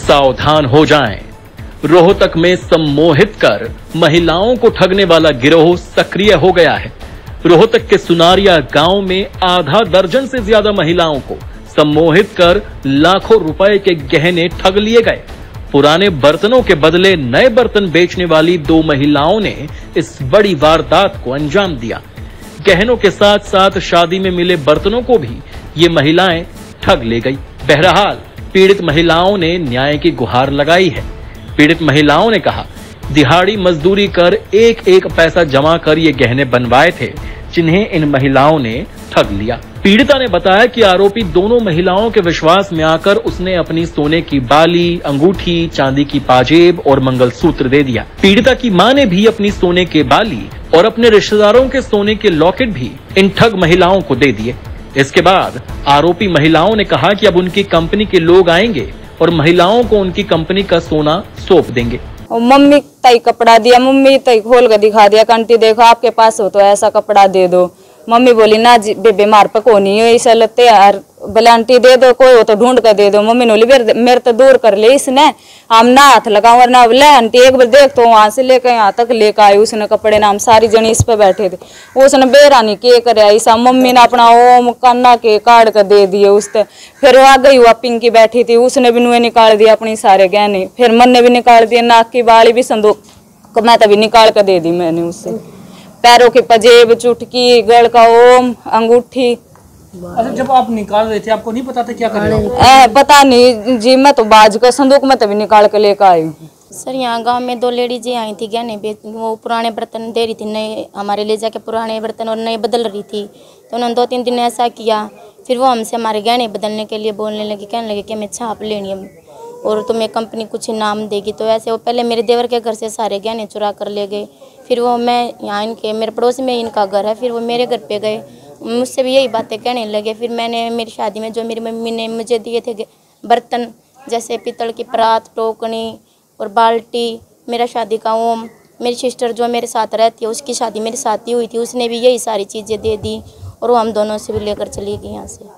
सावधान हो जाएं। रोहतक में सम्मोहित कर महिलाओं को ठगने वाला गिरोह सक्रिय हो गया है। रोहतक के सुनारिया गांव में आधा दर्जन से ज्यादा महिलाओं को सम्मोहित कर लाखों रुपए के गहने ठग लिए गए। पुराने बर्तनों के बदले नए बर्तन बेचने वाली 2 महिलाओं ने इस बड़ी वारदात को अंजाम दिया। गहनों के साथ साथ शादी में मिले बर्तनों को भी ये महिलाएं ठग ले गई। बहरहाल पीड़ित महिलाओं ने न्याय की गुहार लगाई है। पीड़ित महिलाओं ने कहा, दिहाड़ी मजदूरी कर एक एक पैसा जमा कर ये गहने बनवाए थे, जिन्हें इन महिलाओं ने ठग लिया। पीड़िता ने बताया कि आरोपी दोनों महिलाओं के विश्वास में आकर उसने अपनी सोने की बाली, अंगूठी, चांदी की पाजेब और मंगलसूत्र दे दिया। पीड़िता की मां ने भी अपनी सोने के बाली और अपने रिश्तेदारों के सोने के लॉकेट भी इन ठग महिलाओं को दे दिए। इसके बाद आरोपी महिलाओं ने कहा कि अब उनकी कंपनी के लोग आएंगे और महिलाओं को उनकी कंपनी का सोना सौंप देंगे। मम्मी तई कपड़ा दिया, मम्मी तई खोल कर दिखा दिया, कंटी देखो आपके पास हो तो ऐसा कपड़ा दे दो। मम्मी बोली ना जी बेबे मार पे को नहीं है, ऐसा लगते यार बलांटी दे दो, कोई हो तो ढूंढ कर दे दो। मम्मी ने बोली मेरे तो दूर कर ले इसने, हम ना हाथ लगाओ वरना बोले आंटी एक बार देख तो वहां से लेकर यहाँ तक लेकर आई उसने कपड़े नाम सारी जनी इस पे बैठे थे। उसने बेरानी के करे ऐसा, मम्मी ने अपना ओम कन्ना के काट कर दे दिए उससे। फिर वो आ गई हुआ पिंकी बैठी थी, उसने भी नुए निकाल दिया अपनी सारे गहने, फिर मन ने भी निकाल दिया, नाक की बाली भी संदूक मैं तभी निकाल कर दे दी मैंने उससे। पैरों की पजेब, चुटकी, गल का ओम, अंगूठी। अच्छा, जब आप निकाल रहे थे आपको नहीं पता था क्या कर रहे हो? पता नहीं जी, मैं तो बाज का संदूक में तभी निकाल कर लेकर आई हूँ। सर यहाँ गांव में 2 लेडीज आई थी गहने बेच, वो पुराने बर्तन दे रही थी, नए हमारे ले जाके पुराने बर्तन और नए बदल रही थी। तो उन्होंने 2-3 दिन ऐसा किया, फिर वो हमसे हमारे गहने बदलने के लिए बोलने लगी, कहने लगे कि हमें छाप लेनी है और तुम्हें कंपनी कुछ इनाम देगी। तो ऐसे वो पहले मेरे देवर के घर से सारे गहने चुरा कर ले गए। फिर वो मैं यहाँ इनके मेरे पड़ोस में इनका घर है, फिर वो मेरे घर पे गए, मुझसे भी यही बातें कहने लगे। फिर मैंने मेरी शादी में जो मेरी मम्मी ने मुझे दिए थे बर्तन, जैसे पीतल की परात, टोकनी और बाल्टी, मेरा शादी का ओम, मेरी सिस्टर जो मेरे साथ रहती है उसकी शादी मेरे साथ ही हुई थी, उसने भी यही सारी चीज़ें दे दी और वो हम दोनों से भी लेकर चली गई यहाँ से।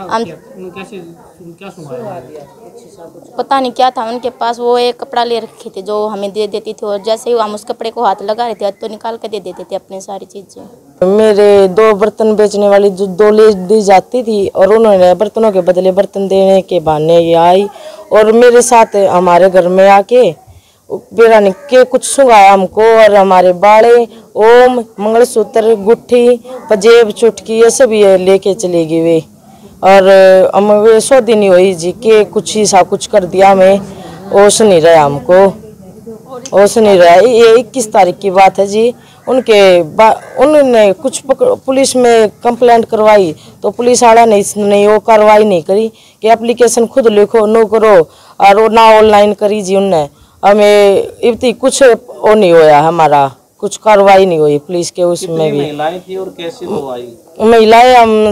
क्या सुनाया? पता नहीं क्या था उनके पास, वो एक कपड़ा ले रखे थे जो हमें दे देती थी और जैसे ही हम उस कपड़े को हाथ लगा रहे थे तो निकाल कर दे देते थे अपनी सारी चीज़ें। मेरे 2 बर्तन बेचने वाली जो 2 लेडी जाती थी और उन्होंने बर्तनों के बदले बर्तन देने के बहाने ये आई और मेरे साथ हमारे घर में आके बेरानी के कुछ सुंघाया हमको और हमारे बाड़े, ओम, मंगलसूत्र, गुट्ठी, पजेब, चुटकी ये सब ये लेके चले गए वे। और हम वे 100 दिन ही हुई जी के कुछ ही सा कुछ कर दिया, हमें होश नहीं रहा, हमको होश नहीं रहा। ये 21 तारीख की बात है जी। उन्होंने कुछ पुलिस में कंप्लेंट करवाई तो पुलिस वाला नहीं वो कार्रवाई नहीं करी कि एप्लीकेशन खुद लिखो नो करो और वो ना ऑनलाइन करी जी। उनने हमें इतनी कुछ वो नहीं होया, हमारा कुछ कार्रवाई नहीं हुई पुलिस के उसमें भी। महिलाएं थी और कैसे वो आई? महिलाएं हम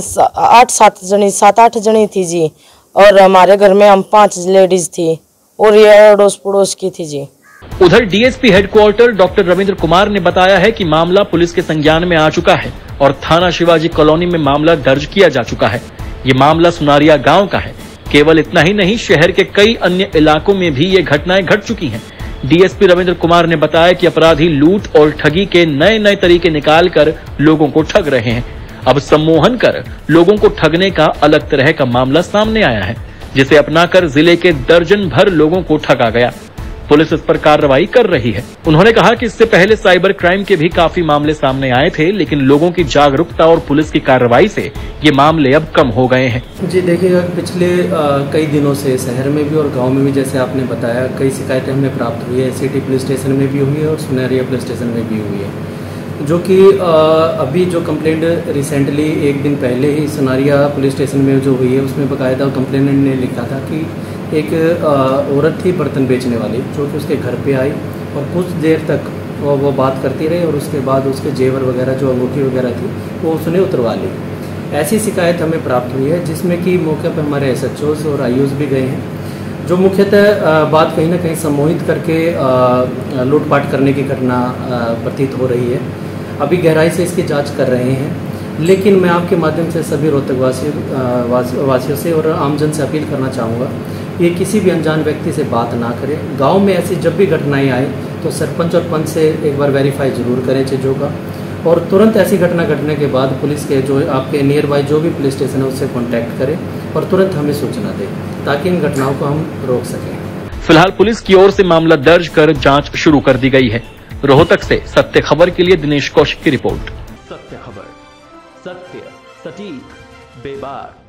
7-8 जनी थी जी और हमारे घर में हम 5 लेडीज थी और ये अड़ोस पड़ोस की थी जी। उधर DSP headquarter doctor Ravindra Kumar ने बताया है कि मामला पुलिस के संज्ञान में आ चुका है और थाना शिवाजी कॉलोनी में मामला दर्ज किया जा चुका है। ये मामला सुनारिया गांव का है। केवल इतना ही नहीं, शहर के कई अन्य इलाकों में भी ये घटनाएं घट चुकी हैं। डीएसपी रविंद्र कुमार ने बताया कि अपराधी लूट और ठगी के नए नए तरीके निकाल कर लोगों को ठग रहे हैं। अब सम्मोहन कर लोगों को ठगने का अलग तरह का मामला सामने आया है, जिसे अपनाकर जिले के दर्जन भर लोगों को ठगा गया। पुलिस इस पर कार्रवाई कर रही है। उन्होंने कहा कि इससे पहले साइबर क्राइम के भी काफी मामले सामने आए थे, लेकिन लोगों की जागरूकता और पुलिस की कार्रवाई से ये मामले अब कम हो गए हैं। जी देखिएगा, पिछले कई दिनों से शहर में भी और गांव में भी जैसे आपने बताया कई शिकायतें हमें प्राप्त हुई है। सिटी पुलिस स्टेशन में भी हुई है और सुनारिया पुलिस स्टेशन में भी हुई है, जो कि अभी जो कंप्लेंट रिसेंटली 1 दिन पहले ही सुनारिया पुलिस स्टेशन में जो हुई है उसमें बाकायदा कंप्लेनेंट ने लिखा था कि एक औरत थी बर्तन बेचने वाली जो कि उसके घर पे आई और कुछ देर तक वो बात करती रही और उसके बाद उसके जेवर वगैरह जो अंगूठी वगैरह थी वो उसने उतरवा ली। ऐसी शिकायत हमें प्राप्त हुई है जिसमें कि मौके पर हमारे एसएचओज और आईओज भी गए हैं, जो मुख्यतः बात कहीं ना कहीं सम्मोहित करके लूटपाट करने की घटना प्रतीत हो रही है। अभी गहराई से इसकी जाँच कर रहे हैं, लेकिन मैं आपके माध्यम से सभी रोहतक वासियों से और आमजन से अपील करना चाहूँगा ये किसी भी अनजान व्यक्ति से बात ना करें। गांव में ऐसी जब भी घटनाएं आए तो सरपंच और पंच से एक बार वेरीफाई जरूर करें चीज़ों का, और तुरंत ऐसी घटना घटने के बाद पुलिस के जो आपके नियर बाय जो भी पुलिस स्टेशन है उससे कांटेक्ट करें और तुरंत हमें सूचना दें ताकि इन घटनाओं को हम रोक सकें। फिलहाल पुलिस की ओर से मामला दर्ज कर जांच शुरू कर दी गई है। रोहतक से सत्य खबर के लिए दिनेश कौशिक की रिपोर्ट। सत्य खबर, सत्य, सटीक, बेबाक।